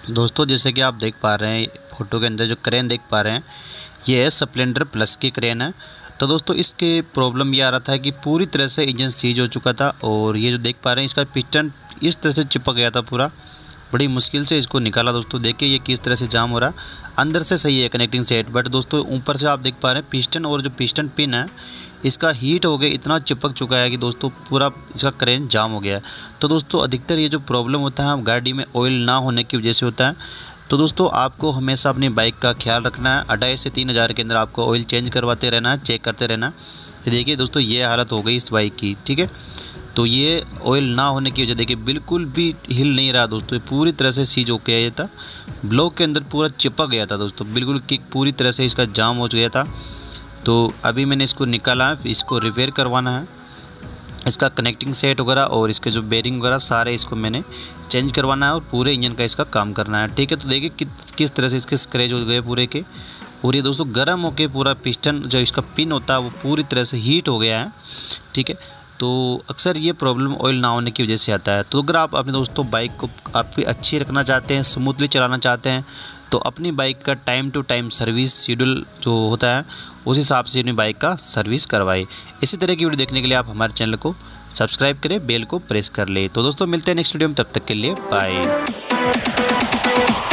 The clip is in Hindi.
दोस्तों जैसे कि आप देख पा रहे हैं फ़ोटो के अंदर जो क्रेन देख पा रहे हैं, ये है स्प्लेंडर प्लस की क्रेन है। तो दोस्तों इसके प्रॉब्लम ये आ रहा था कि पूरी तरह से इंजन सीज हो चुका था और ये जो देख पा रहे हैं इसका पिस्टन इस तरह से चिपक गया था पूरा। बड़ी मुश्किल से इसको निकाला दोस्तों। देखिए ये किस तरह से जाम हो रहा है। अंदर से सही है कनेक्टिंग सेट, बट दोस्तों ऊपर से आप देख पा रहे हैं पिस्टन और जो पिस्टन पिन है इसका हीट हो गया, इतना चिपक चुका है कि दोस्तों पूरा इसका क्रेन जाम हो गया है। तो दोस्तों अधिकतर ये जो प्रॉब्लम होता है गाड़ी में ऑयल ना होने की वजह से होता है। तो दोस्तों आपको हमेशा अपनी बाइक का ख्याल रखना है। 2500 से 3000 के अंदर आपको ऑयल चेंज करवाते रहना है, चेक करते रहना है। देखिए दोस्तों ये हालत हो गई इस बाइक की, ठीक है। तो ये ऑयल ना होने की वजह देखिए बिल्कुल भी हिल नहीं रहा दोस्तों, ये पूरी तरह से सीज होके आया था, ब्लॉक के अंदर पूरा चिपक गया था दोस्तों, बिल्कुल किक पूरी तरह से इसका जाम हो गया था। तो अभी मैंने इसको निकाला है, इसको रिपेयर करवाना है, इसका कनेक्टिंग सेट वगैरह और इसके जो बेरिंग वगैरह सारे इसको मैंने चेंज करवाना है और पूरे इंजन का इसका काम करना है, ठीक है। तो देखिए किस तरह से इसके स्क्रैच हो गए पूरे के। और ये दोस्तों गर्म होके पूरा पिस्टन जो इसका पिन होता है वो पूरी तरह से हीट हो गया है, ठीक है। तो अक्सर ये प्रॉब्लम ऑयल ना होने की वजह से आता है। तो अगर आप अपने दोस्तों बाइक को आपकी अच्छी रखना चाहते हैं, स्मूथली चलाना चाहते हैं, तो अपनी बाइक का time to time service schedule जो होता है उस हिसाब से अपनी बाइक का सर्विस करवाएं। इसी तरह की वीडियो देखने के लिए आप हमारे चैनल को सब्सक्राइब करें, बेल को प्रेस कर लें। तो दोस्तों मिलते हैं नेक्स्ट वीडियो में, तब तक के लिए बाय।